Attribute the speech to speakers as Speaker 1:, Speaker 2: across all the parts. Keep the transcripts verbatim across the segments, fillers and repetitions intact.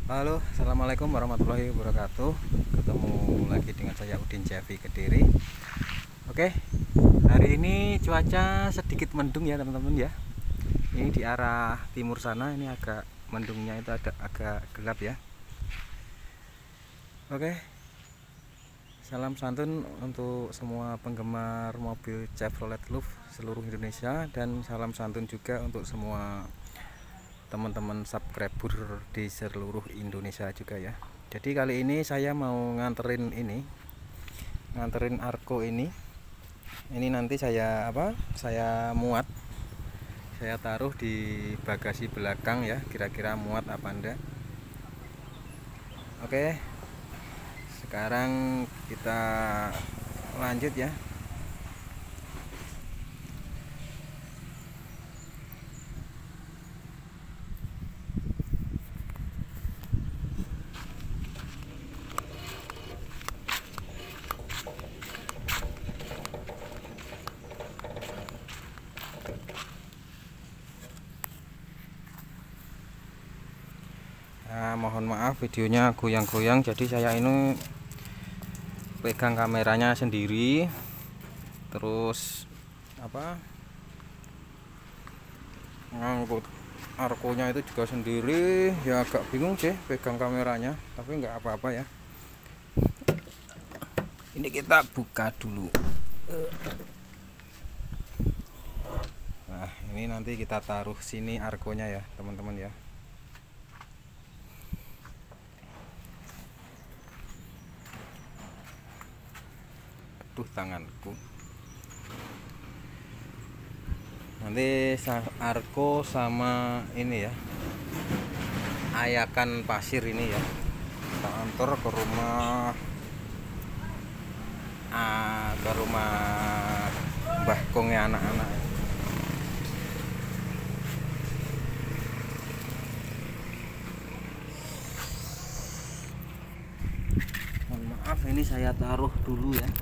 Speaker 1: Halo, assalamualaikum warahmatullahi wabarakatuh. Ketemu lagi dengan saya Udin Javi Kediri. Oke, hari ini cuaca sedikit mendung ya teman-teman ya. Ini di arah timur sana, ini agak mendungnya itu ada agak gelap ya. Oke, salam santun untuk semua penggemar mobil Chevrolet Louvre seluruh Indonesia, dan salam santun juga untuk semua teman-teman subscriber di seluruh Indonesia juga ya. Jadi kali ini saya mau nganterin ini, nganterin Argo ini. Ini nanti saya apa? Saya muat. Saya taruh di bagasi belakang ya, kira-kira muat apa enggak. Oke. Sekarang kita lanjut ya. Nah, mohon maaf videonya goyang-goyang, jadi saya ini pegang kameranya sendiri, terus apa ngangkut Argonya itu juga sendiri ya, agak bingung sih pegang kameranya, tapi nggak apa-apa ya. Ini kita buka dulu. Nah, ini nanti kita taruh sini Argonya ya teman-teman ya. Aduh, tanganku. Nanti Argo sama ini ya, ayakan pasir ini ya, kita antar ke rumah ah, ke rumah Mbah Kongnya anak-anak. Mohon maaf, ini saya taruh dulu ya.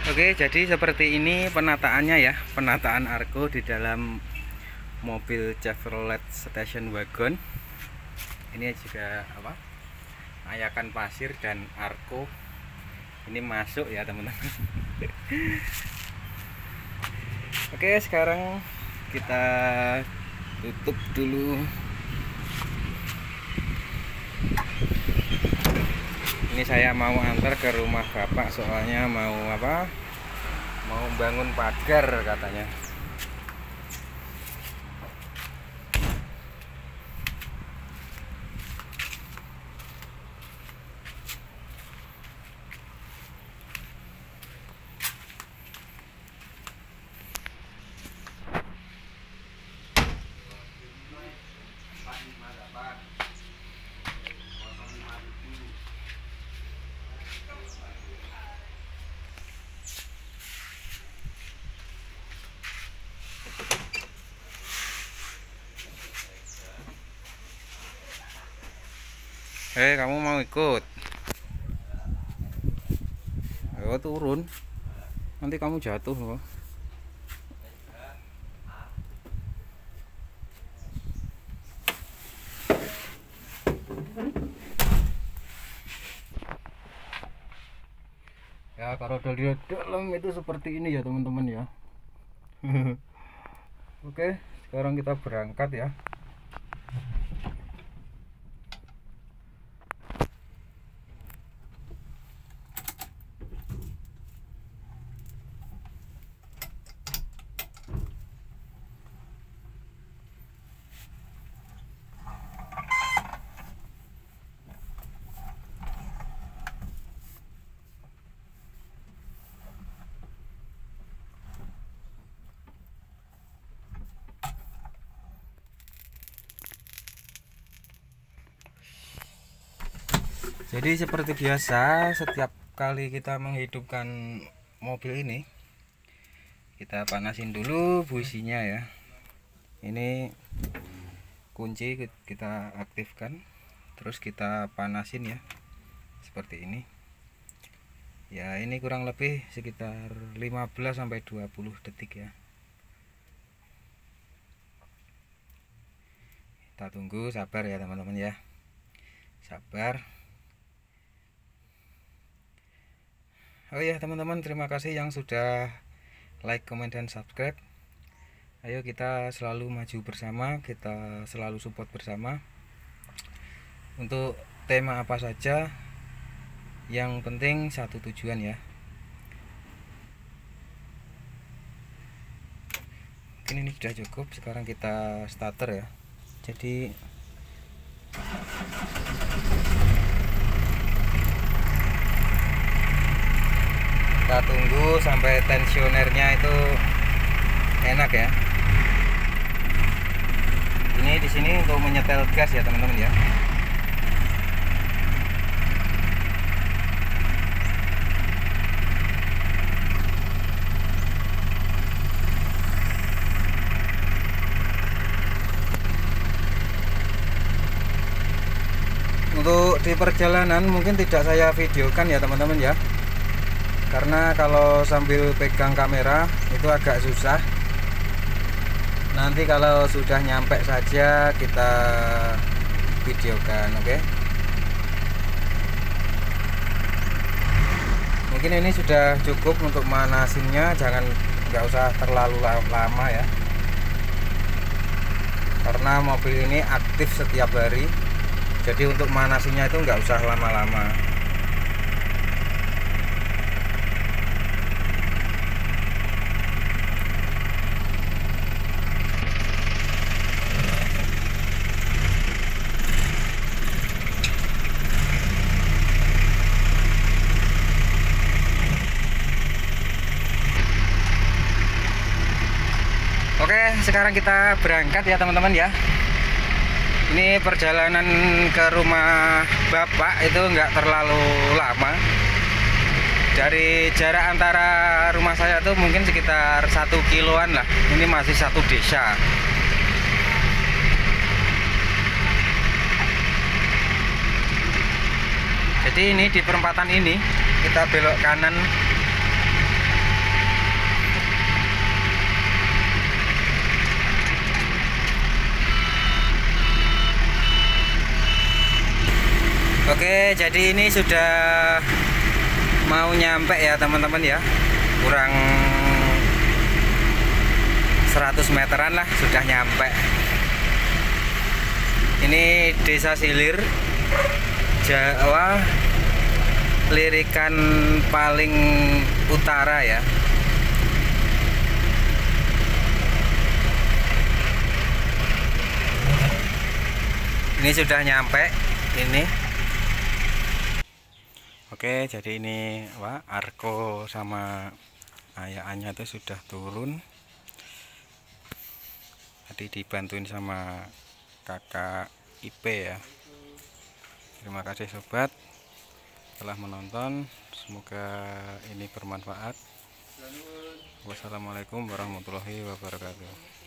Speaker 1: Oke, jadi seperti ini penataannya ya, penataan Argo di dalam mobil Chevrolet Station Wagon. Ini juga apa? Ayakan pasir dan Argo ini masuk ya teman-teman. Oke, sekarang kita tutup dulu. Ini saya mau antar ke rumah bapak, soalnya mau apa? Mau bangun pagar katanya. Eh, kamu mau ikut? Ayo turun, nanti kamu jatuh loh. Ya, kalau dari dalam itu seperti ini ya teman-teman ya. Oke, sekarang kita berangkat ya. Jadi seperti biasa, setiap kali kita menghidupkan mobil ini, kita panasin dulu businya ya. Ini kunci kita aktifkan, terus kita panasin ya, seperti ini. Ya, ini kurang lebih sekitar lima belas sampai dua puluh detik ya. Kita tunggu, sabar ya teman-teman ya. Sabar. Oh ya teman-teman, terima kasih yang sudah like, comment, dan subscribe. Ayo kita selalu maju bersama, kita selalu support bersama. Untuk tema apa saja, yang penting satu tujuan ya. Mungkin ini sudah cukup, sekarang kita starter ya. Jadi kita tunggu sampai tensionernya itu enak ya. Ini di sini untuk menyetel gas ya teman-teman ya. Untuk di perjalanan mungkin tidak saya videokan ya teman-teman ya, karena kalau sambil pegang kamera itu agak susah. Nanti kalau sudah nyampe saja kita videokan, oke? Okay? Mungkin ini sudah cukup untuk manasinnya, jangan nggak usah terlalu lama ya, karena mobil ini aktif setiap hari. Jadi untuk manasinnya itu nggak usah lama-lama. Oke, sekarang kita berangkat ya teman-teman ya. Ini perjalanan ke rumah bapak itu nggak terlalu lama. Dari jarak antara rumah saya tuh mungkin sekitar satu kiloan lah. Ini masih satu desa. Jadi ini di perempatan ini kita belok kanan Oke, jadi ini sudah mau nyampe ya teman-teman ya, kurang seratus meteran lah sudah nyampe. Ini Desa Silir, Jawa Lirikan paling utara ya. Ini sudah nyampe ini. Oke, jadi ini Wah, Arko sama ayahnya itu sudah turun. Tadi dibantuin sama kakak I P ya. Terima kasih sobat telah menonton. Semoga ini bermanfaat. Wassalamualaikum warahmatullahi wabarakatuh.